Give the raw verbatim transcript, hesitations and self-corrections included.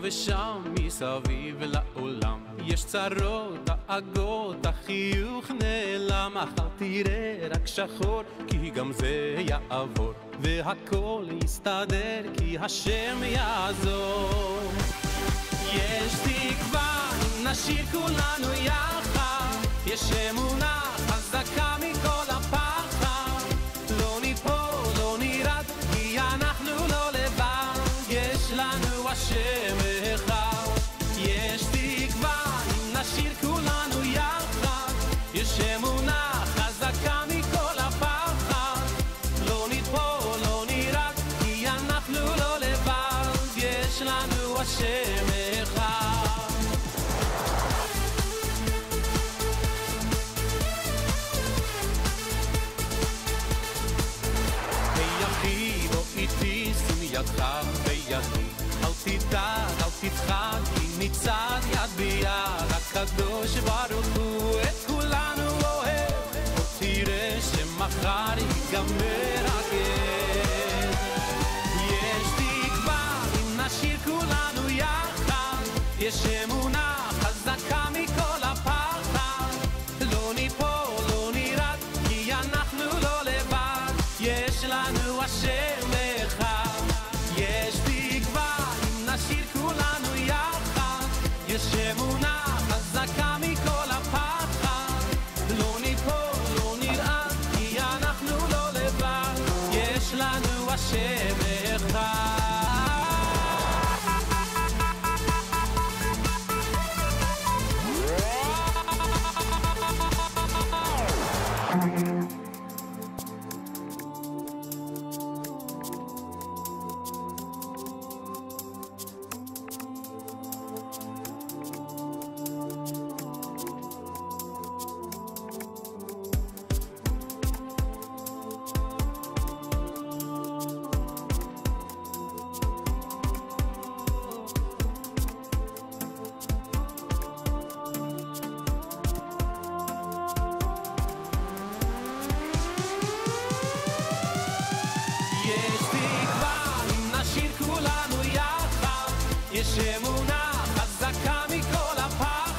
ושם מסביב לעולם יש צרות, דאגות, החיוך נעלם, מחר תראה רק שחור, כי גם זה יעבור, והכל יסתדר, כי השם יעזור. יש תקווה אם נשאיר כולנו יחד, יש אמונה חזקה מכל הפחד, לא ניפול, לא נרד, כי אנחנו לא לבד, יש לנו השם אחד. יש תקווה אם נשאיר כולנו יחד, יש אמונה חזקה מכל הפחד, לא ניפול, לא נרד, כי אנחנו לא לבד, יש לנו השם אחד. היחי בוא איתי, שים ידך בידי, אל תדאג, אל תפחד, כי מצד יד ביד, הקדוש ברוך הוא את כולנו אוהב, עוד תראה שמחר ייגמר הגר. יש תקווה אם נשאיר כולנו יחד, יש אמונה חזקה מכל הפחד, לא ניפול, לא נרד, כי אנחנו לא לבד, יש לנו השם אחד. יש תקווה אם נשאיר כולנו יחד, יש אמונה חזקה מכל הפחד, לא ניפול, לא נרעד, כי אנחנו לא לבד, יש לנו השם אחד. יש אמונה חזקה מכל הפחד,